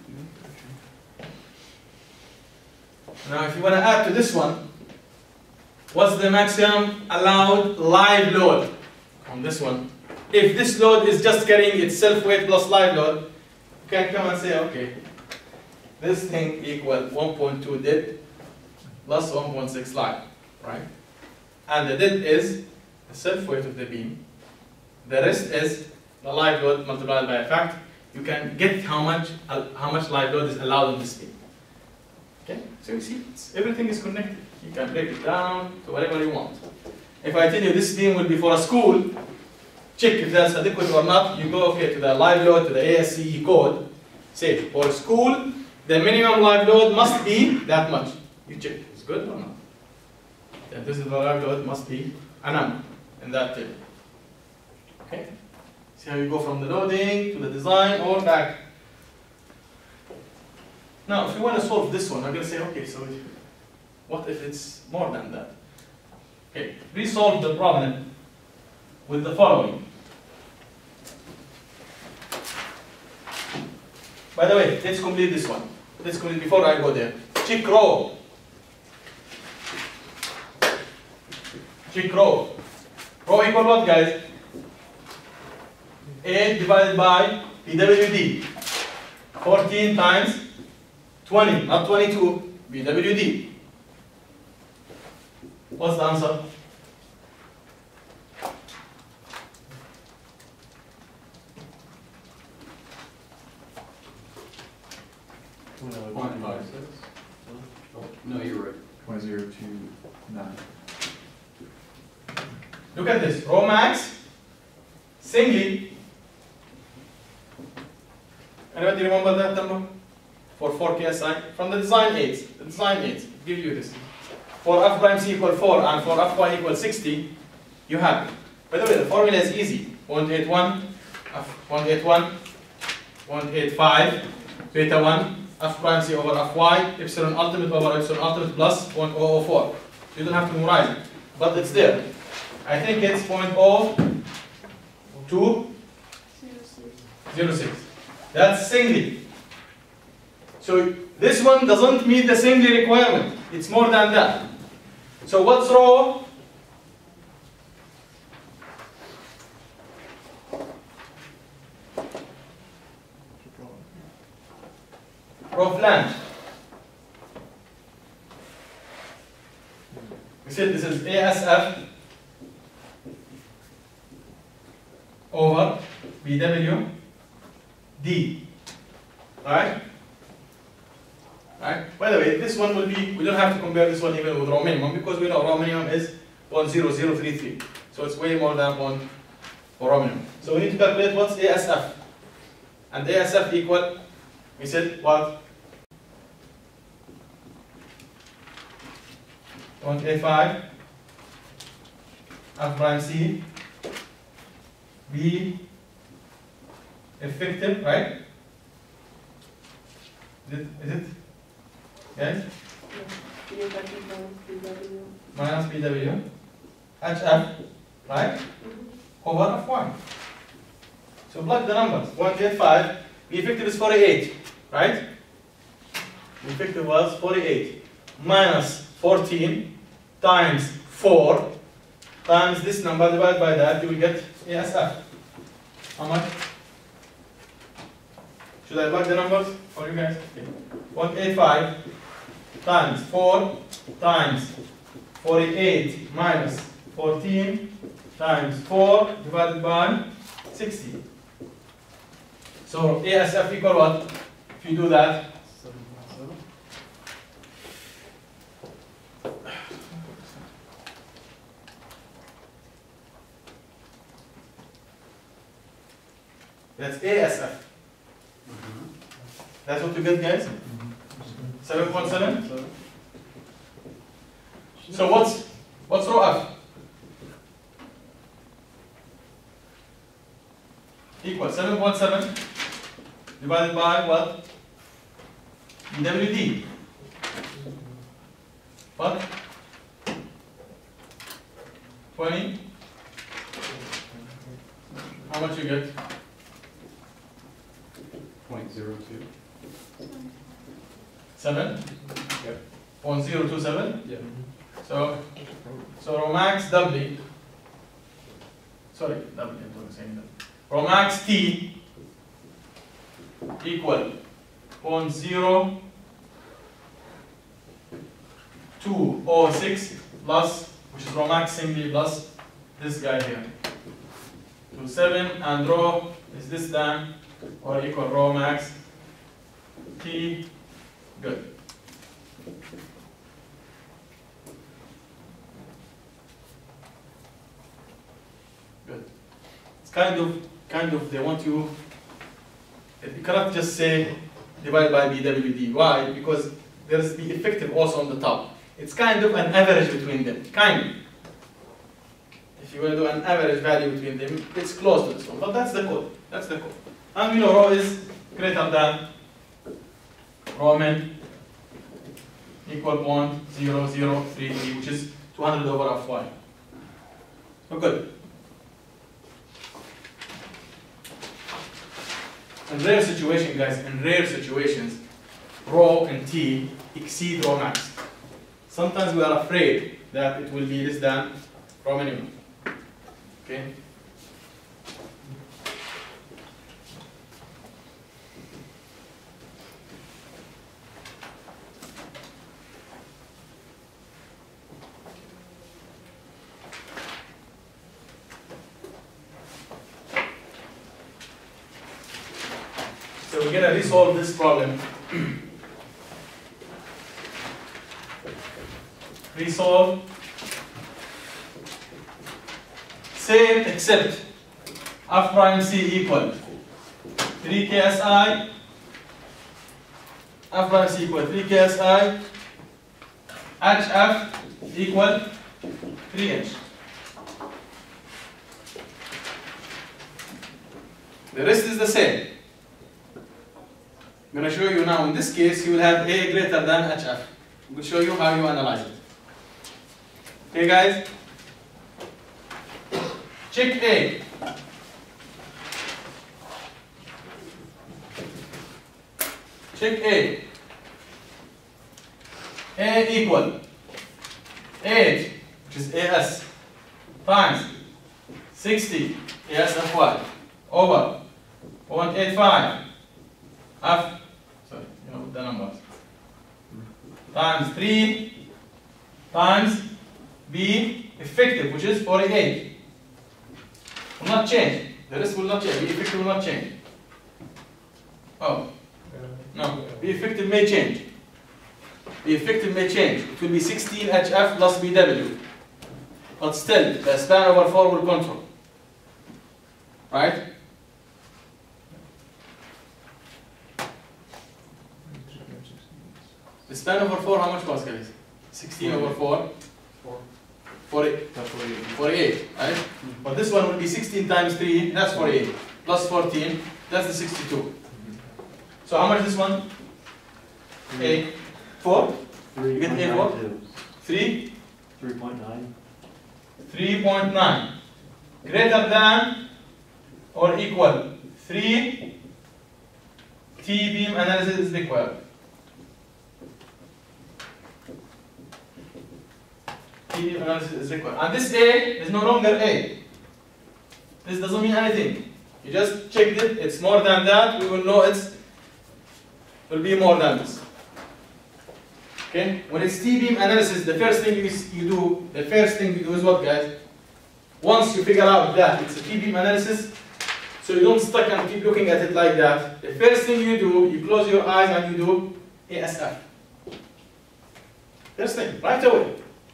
Now, if you want to add to this one, what's the maximum allowed live load on this one? If this load is just carrying its self-weight plus live load, you can come and say, okay, this thing equal one point two dead plus one point six live, right? And the dead is the self-weight of the beam. The rest is the live load multiplied by a fact. You can get how much uh, how much live load is allowed in this beam. Okay, so you see, it's, everything is connected. You can break it down to whatever you want. If I tell you this beam will be for a school, check if that's adequate or not. You go okay to the live load, to the A S C E code. Say for school, the minimum live load must be that much. You check, it's good or not. Then this is the live load must be a number in that table. Okay. See how you go from the loading to the design or back. Now, if you want to solve this one, I'm going to say, okay, so what if it's more than that? Okay, resolve the problem with the following. By the way, let's complete this one. Let's complete before I go there. Check row. Check row. Row equal what, guys? eight divided by P W D. fourteen times twenty, not twenty-two, P W D. What's the answer? Point five. No, you're right. Point zero two nine. Look at this. Rho max, singly. Anybody remember that number? For four K S I? From the design aids. The design aids give you this. For f prime c equal four and for f y equal sixty, you have it. By the way, the formula is easy. one eight one, f one eight one, one eight five, beta one, f prime c over fy, epsilon ultimate over epsilon ultimate plus zero point zero zero four. You don't have to memorize it, but it's there. I think it's zero point zero two zero six. That's singly. So this one doesn't meet the singly requirement. It's more than that. So what's rho? Rho flange. We said this is A S F over B W D. Right? Right? By the way, this one will be, we don't have to compare this one even with rho minimum because we know rho minimum is zero point zero zero three three. So it's way more than one for rho minimum. So we need to calculate what's A S F. And A S F equal, we said what? one K five, F prime C, B, effective, right? Is it? Is it? Yes? Minus B W, H F, right? Over F one. So plug the numbers. one eight five, the effective is forty-eight, right? The effective was forty-eight. Minus fourteen times four times this number divided by that, you will get A S F. How much? Should I plug the numbers for you guys? Okay. one eight five times four times forty-eight minus fourteen times four divided by sixty. So A S F equal what? If you do that, that's A S F. That's what you get, guys? seven point seven? So what's what's rho F? Equal seven point seven divided by what? B W D. What? twenty? How much you get? Point zero two. seven? Yep. point zero two seven? Yeah. So, so rho max W, sorry, W, I'm doing the same thing. Rho max T equal zero point zero two zero six plus, which is rho max singly plus this guy here. two seven and rho is this time or equal rho max T, good. Good. It's kind of, kind of, they want you, you cannot just say divide by B W D. Why? Because there's the effective also on the top. It's kind of an average between them, kind of. If you want to do an average value between them, it's close to this one, but that's the code, that's the code. And we know rho is greater than rho min equal point zero zero three three, which is two hundred over Fy. So good. In rare situation, guys, in rare situations, rho and T exceed rho max. Sometimes we are afraid that it will be less than rho minimum. Okay? So we're going to resolve this problem resolve. Same except f prime c equal three K S I, f prime c equal three K S I, H f equal three inch. The rest is the same. I'm going to show you now, in this case, you will have A greater than H f. We'll show you how you analyze it. Okay, guys? Check A. Check A. A equal eight, which is A S, times sixty, A S F Y, over zero point eight five F, sorry, you know the numbers, times three times B effective, which is forty-eight. Will not change. The rest will not change. B effective will not change. Oh, no. B effective may change. B effective may change. It will be sixteen H F plus B W. But still, the span over four will control. Right? The span over four, how much was, guys? sixteen over four? forty, forty-eight, right? Mm-hmm. But this one will be sixteen times three, that's forty-eight. Plus fourteen, that's the sixty-two. Mm-hmm. So how much is this one? A. four? You get A four? three? three point nine. three point nine. Greater than or equal three T-beam analysis is required. T-beam analysis is required. And this A is no longer A. This doesn't mean anything. You just checked it, it's more than that, we will know it's will be more than this. Okay? When it's T-beam analysis, the first thing you, you do, the first thing you do is what, guys? Once you figure out that it's a T-beam analysis, so you don't stuck and keep looking at it like that, the first thing you do, you close your eyes and you do A S F. First thing, right away.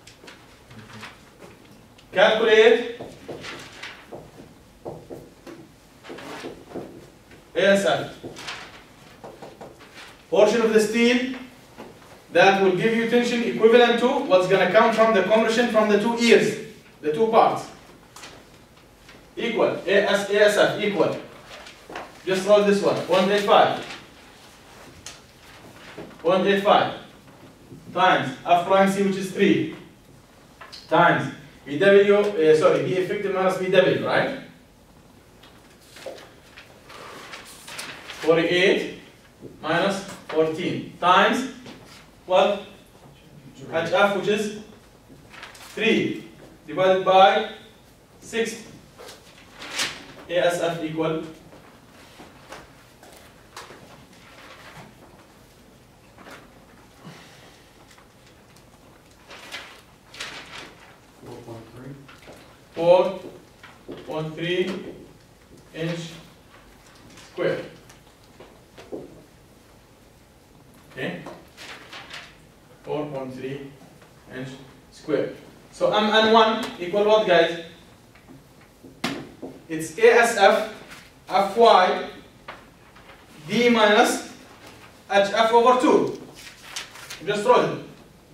Calculate A S F. Portion of the steel that will give you tension equivalent to what's going to come from the compression from the two ears, the two parts. Equal, A S F equal. Just roll this one, one eighty-five. one eighty-five times F prime C, which is three, times B W, uh, sorry, B effective minus B W, right? forty-eight minus fourteen times what? H F, which is three, divided by six. A S F equal four point three. four point three inch square. Okay? four point three inch square. So M N one equal what, guys? It's A S F Fy D minus H F over two. Just roll it.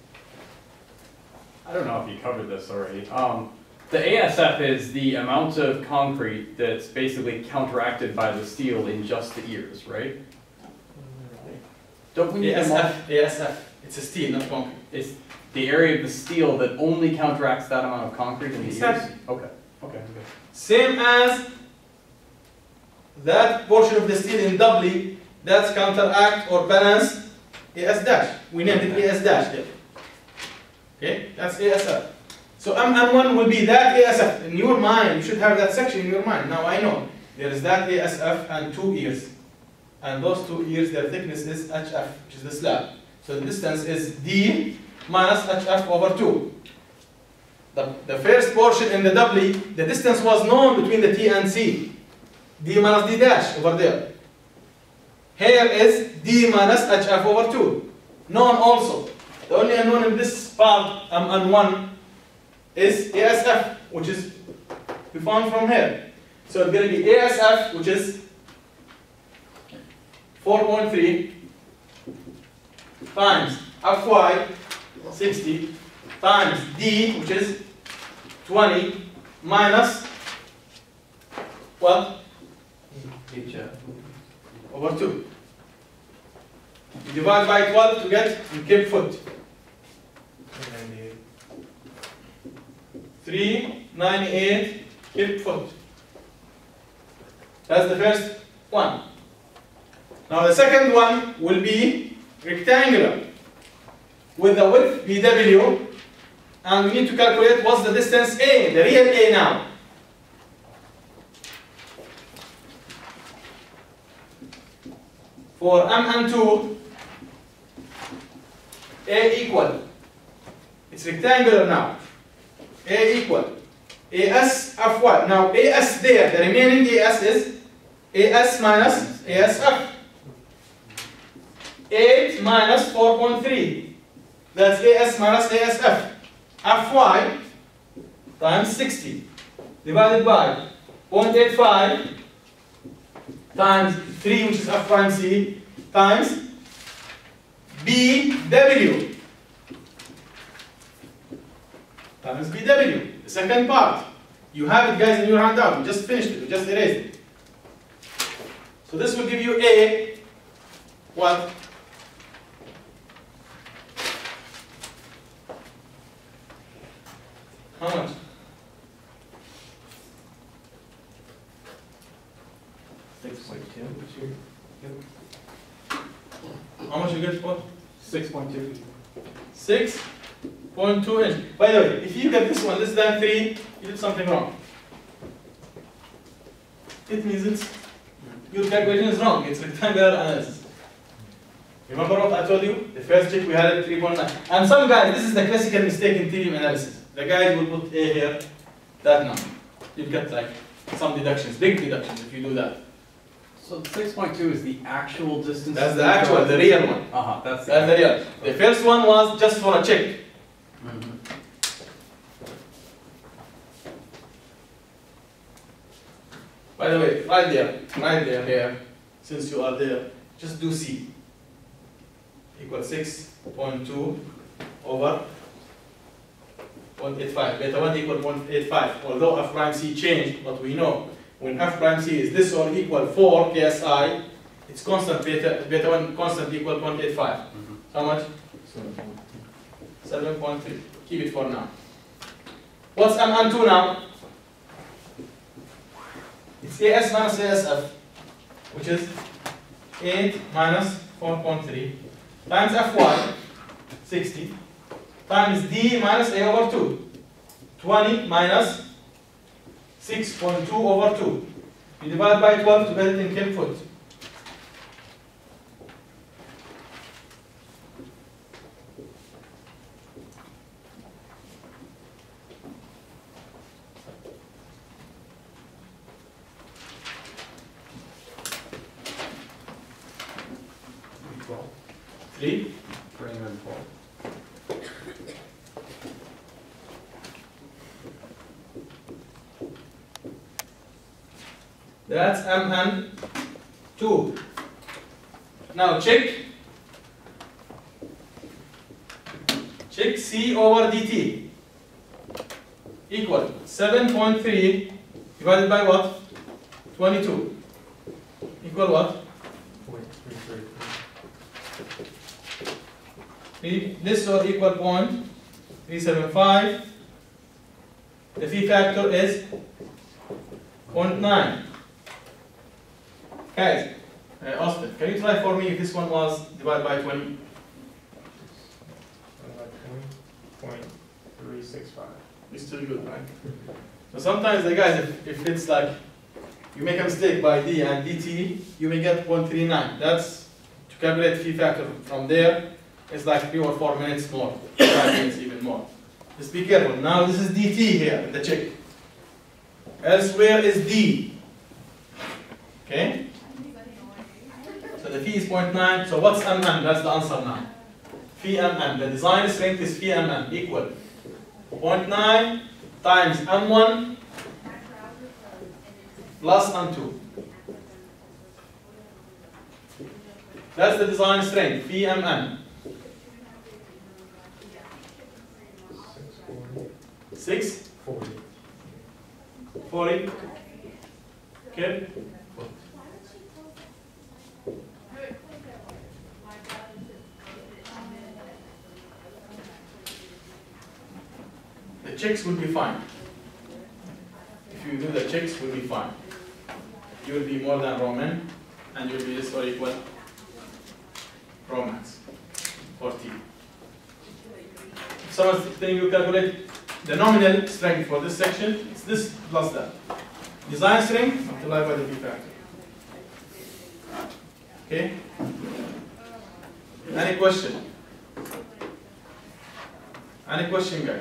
I don't know if you covered this already. Um, the A S F is the amount of concrete that's basically counteracted by the steel in just the ears, right? Don't we need A S to mul- F, A S F. It's a steel, not concrete. It's the area of the steel that only counteracts that amount of concrete in the Exactly. ears? Okay. Okay. Okay. Same as that portion of the steel in doubly, that's counteract or balance A S dash. We named it A S dash there. Okay, that's A S F. So M N one will be that A S F. In your mind, you should have that section in your mind. Now I know there is that A S F and two ears. And those two ears, their thickness is H F, which is the slab. So the distance is D minus H F over two. The, the first portion in the doubly, the distance was known between the T and C. D minus D dash over there. Here is D minus H F over two. Known also. The only unknown in this part, M N one, is A S F, which is we found from here. So it's going to be A S F, which is four point three times F Y, sixty, times D, which is twenty, minus what? H F. Over two. You divide by twelve to get in cubic foot. three ninety-eight cubic foot. That's the first one. Now the second one will be rectangular with the width B W, and we need to calculate what's the distance A, the real A now. For M N two, A equal, it's rectangular now. A equal, A S F Y. Now A S there, the remaining A S is A S minus A S F. eight minus four point three. That's A S minus A S F. F Y times sixty divided by zero point eight five times three, which is F prime C, times B W times B W. The second part. You have it, guys, in your handout. We just finished it. We just erased it. So this will give you A, what? How much? Six point two. How much you get for? Six point two. six point two inch. By the way, if you get this one less than three, you did something wrong. It means it's your calculation is wrong. It's rectangular analysis. Remember what I told you? The first check we had at three point nine. And some guys, this is the classical mistake in theorem analysis. The guys will put A here, that number. You get like some deductions, big deductions if you do that. So six point two is the actual distance. That's the actual, the real one. Uh huh. That's the. That's the real. The first one was just for a check. Mhm. By the way, right there, right there, here, since you are there, just do C. Equal six point two over zero point eight five. Beta one equal zero point eight five. Although F prime C changed, but we know when F prime C is this or equal four K S I, it's constant beta, beta one constant equal zero point eight five. Mhm. How much? seven point three. Keep it for now. What's M N two now? It's A S minus A S F, which is eight minus four point three times F Y, sixty, times D minus A over two, twenty minus six point two over two. You divide by twelve to get it in cubic foot. Three. Three hundred twelve. That's M N two. Now check. Check C over D T. Equal seven point three divided by what? twenty-two. Equal what? Three, this or equal point three seven five. The phi factor is zero point nine. Guys, uh, Austin, can you try for me if this one was divided by twenty? point three six five. It's still good, right? So sometimes the guys, if, if it's like you make a mistake by D and D T, you may get zero point three nine. That's to calculate phi factor from there. It's like three or four minutes more, five minutes even more. Just be careful. Now this is D T here in the check. Elsewhere is D. Okay? So the phi is zero point nine. So what's M N? That's the answer now. phi mm. The design strength is phi mm equal zero point nine times m one plus m two. That's the design strength, phi mm. six forty. Okay. The checks will be fine. If you do the checks, will be fine. You will be more than Roman, and you will be this or equal Romans for T. Someone's telling you calculate the nominal strength for this section. It's this plus that. Design strength multiplied by the B factor. Okay? Any question? Any question, guys?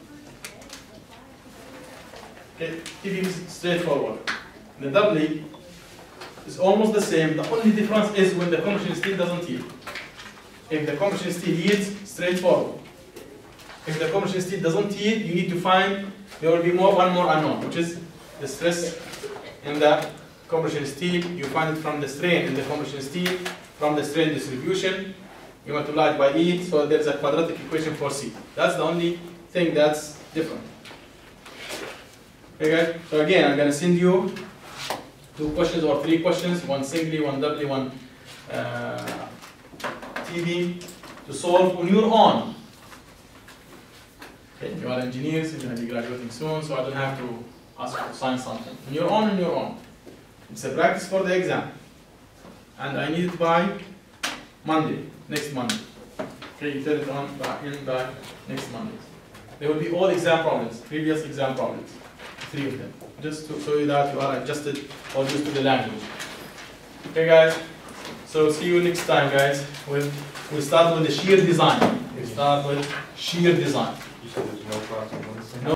Okay, keep it straightforward. The doubly is almost the same. The only difference is when the compression steel doesn't yield. If the compression steel yields, straightforward. If the compression steel doesn't yield, you need to find, there will be more, one more unknown, which is the stress in the compression steel. You find it from the strain in the compression steel, from the strain distribution. You multiply it by E, so there's a quadratic equation for C. That's the only thing that's different. Okay, guys? So again, I'm going to send you two questions or three questions, one singly, one doubly, one uh, T B, to solve on your own. Okay, you are engineers, you're going to be graduating soon, so I don't have to ask you to sign something. On your own, on your own. It's a practice for the exam. And I need it by Monday, next Monday. Okay, you turn it on by, in by next Monday. There will be all exam problems, previous exam problems, three of them. Just to show you that you are adjusted or used to the language. Okay, guys? So see you next time, guys. We'll, we'll start with the shear design. We start with shear design. You said there's no class on Wednesday? No